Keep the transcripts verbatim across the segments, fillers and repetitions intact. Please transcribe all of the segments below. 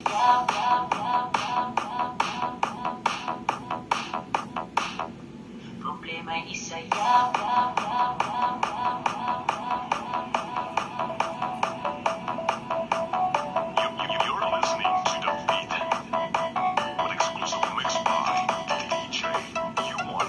Problema'y isayaw. You're listening to The Beat, an exclusive mix by D J U one.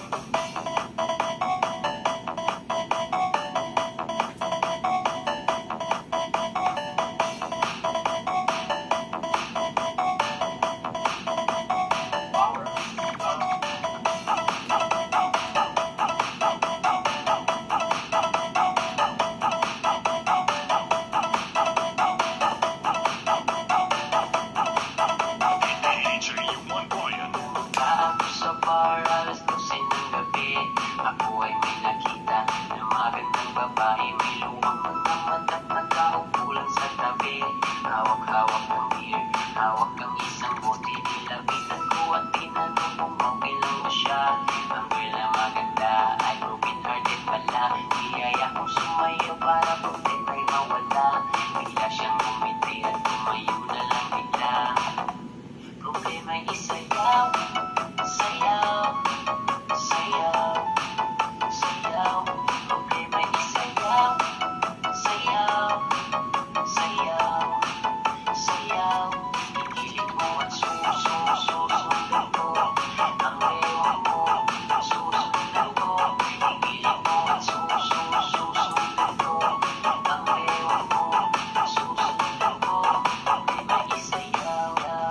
D J U one Brian. Ako sa bar, alas dose ng gabi. Ako ay may nakita na magandang babae. May luwang mga mata na nakaupo lang sa tabi. Hawak-hawak ng beer, hawak ang isang bote. Nilapitan ko at tinanong kung okay lang ba siya. Ang girl na maganda ay broken hearted pala. Niyaya kong sumayaw para problema ay mawala. Bigla siyang bumiti at tumayo na lang bigla. Problema'y isayaw, sayaw, sayaw, sayaw. Problema'y isayaw, sayaw, sayaw, sayaw. Ikilig mo at susundan ko. Ang ewan mo, susundan ko. Ikilig mo at susundan ko. Ang ewan mo, susundan ko. Problema'y isayaw.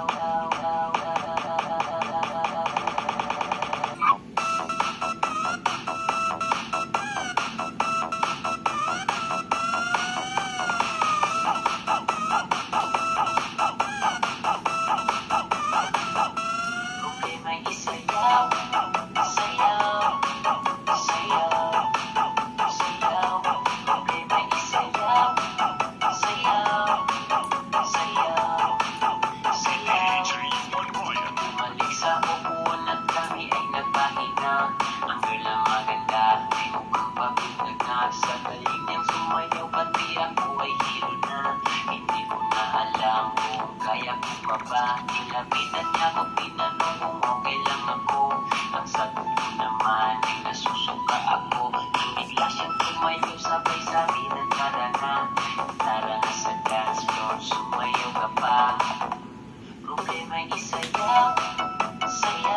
Problema'y isayaw, sayaw, sayaw, sayaw. Problema'y isayaw, sayaw, sayaw, sayaw. D J U one Brian. Bumalik sa upuan at kami ay nagpahinga. Ang girl na maganda ay mukhang pabigag na. Sa galing niyang sumayaw pati ako ay hilo na. Hindi ko na alam kung kaya ko pa ba. Nilapitan niya ako, tinanong kung okay lang ako. Ang sagot ko naman ay nasusuka ako. Bigla siyang tumayo, sabay sabi ng tara na. Tara na sa dance floor, sumayaw ka pa. Problema'y isayaw, sayaw.